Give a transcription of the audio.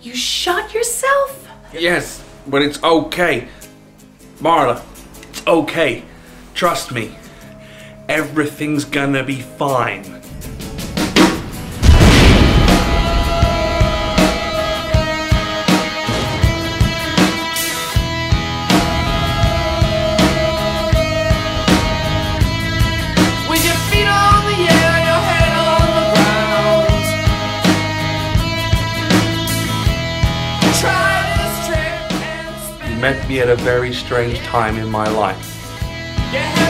You shot yourself? Yes, but it's okay. Marla, it's okay. Trust me. Everything's gonna be fine. You met me at a very strange time in my life.